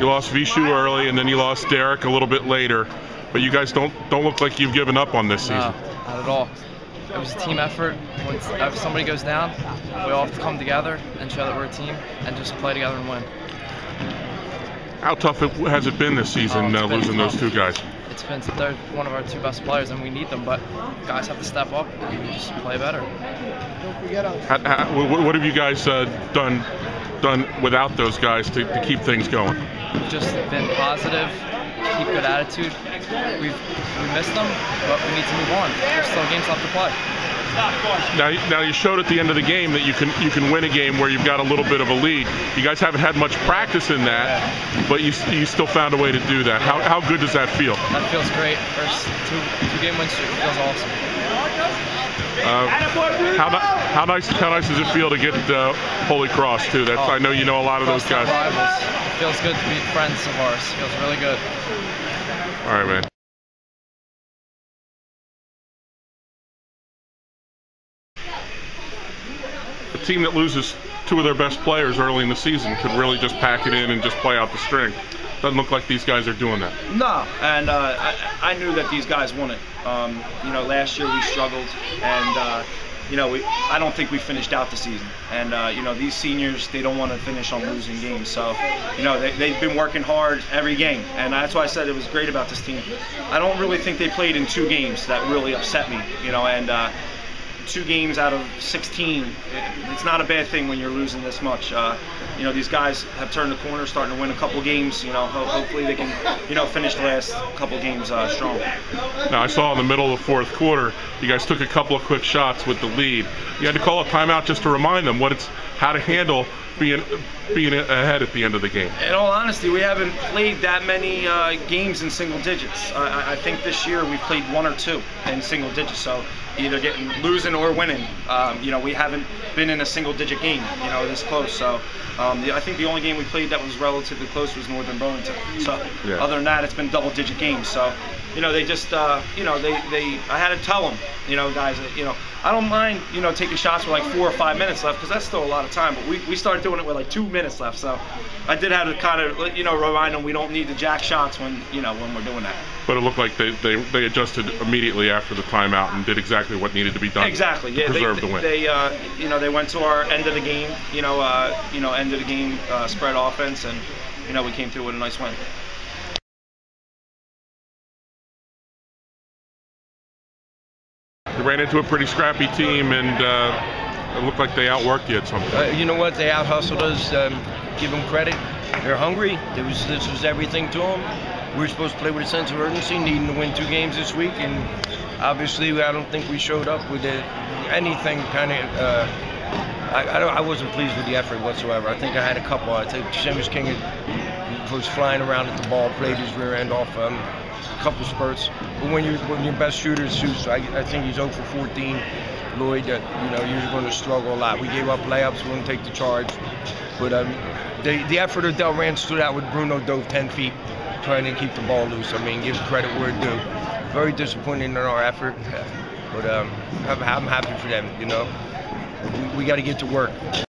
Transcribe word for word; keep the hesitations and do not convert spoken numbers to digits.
You lost Vishu early, and then you lost Derek a little bit later. But you guys don't don't look like you've given up on this season. No, not at all. It was a team effort. When if somebody goes down, we all have to come together and show that we're a team and just play together and win. How tough has it been this season, oh, uh, losing tough. those two guys? It's been they're one of our two best players, and we need them. But guys have to step up and just play better. How, how, what have you guys uh, done done without those guys to, to keep things going? We've just been positive, keep good attitude. We've we missed them, but we need to move on. There's still games left to play. Now, now you showed at the end of the game that you can you can win a game where you've got a little bit of a lead. You guys haven't had much practice in that, yeah. but you you still found a way to do that. How how good does that feel? That feels great. First two two game win streak feels awesome. Uh, how how nice how nice does it feel to get uh, Holy Cross too? That's oh, I know you know a lot of those guys. Rivals. It feels good to be friends of ours. It feels really good. All right, man. A team that loses two of their best players early in the season could really just pack it in and just play out the string. Doesn't look like these guys are doing that. No, and uh, I, I knew that these guys won it. Um, you know, last year we struggled, and uh, you know, we, I don't think we finished out the season. And uh, you know, these seniors, they don't want to finish on losing games. So, you know, they, they've been working hard every game, and that's why I said it was great about this team. I don't really think they played in two games that really upset me. You know, and. Uh, Two games out of sixteen, it's not a bad thing when you're losing this much. Uh, you know, these guys have turned the corner, starting to win a couple games. You know, ho hopefully they can, you know, finish the last couple games uh, strong. Now I saw in the middle of the fourth quarter, you guys took a couple of quick shots with the lead. You had to call a timeout just to remind them what it's, how to handle being being ahead at the end of the game. In all honesty, we haven't played that many uh, games in single digits. I, I think this year we've played one or two in single digits. So either getting losing or winning. Um, you know, we haven't been in a single digit game, you know, this close. So um, the, I think the only game we played that was relatively close was Northern Burlington. So yeah. Other than that, it's been double digit games. So, you know, they just, uh, you know, they, they, I had to tell them, you know, guys, that, you know, I don't mind, you know, taking shots with like four or five minutes left, because that's still a lot of time. But we, we started doing it with like two minutes left. So I did have to kind of, you know, remind them we don't need to jack shots when, you know, when we're doing that. But it looked like they, they, they adjusted immediately after the timeout and did exactly what needed to be done. Exactly. To yeah. preserve They, the win. They, uh, you know, they went to our end of the game, you know, uh, you know, end of the game uh, spread offense, and you know, we came through with a nice win. They ran into a pretty scrappy team, and uh, it looked like they outworked you at some point. Uh, you know what? They out-hustled us. Um, give them credit. They're hungry. There was, this was everything to them. We were supposed to play with a sense of urgency, needing to win two games this week, and obviously I don't think we showed up with it, anything kind of. Uh, I, I, don't, I wasn't pleased with the effort whatsoever. I think I had a couple. I think Seamus King had, was flying around at the ball, played his rear end off um, a couple spurts. But when, you're, when your best shooter shoots, I, I think he's zero for fourteen. Lloyd, that uh, you know, you're going to struggle a lot. We gave up layups, we wouldn't take the charge. But um, the, the effort of Delran stood out with Bruno dove ten feet, trying to keep the ball loose. I mean, give credit where it's due. Very disappointed in our effort, but um, I'm, I'm happy for them, you know. We, we got to get to work.